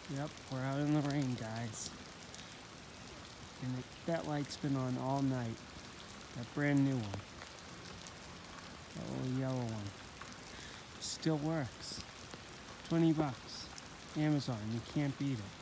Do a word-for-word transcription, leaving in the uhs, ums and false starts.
Yep, we're out in the rain, guys. And it, that light's been on all night. That brand new one. That little yellow one. Still works. twenty bucks. Amazon, you can't beat it.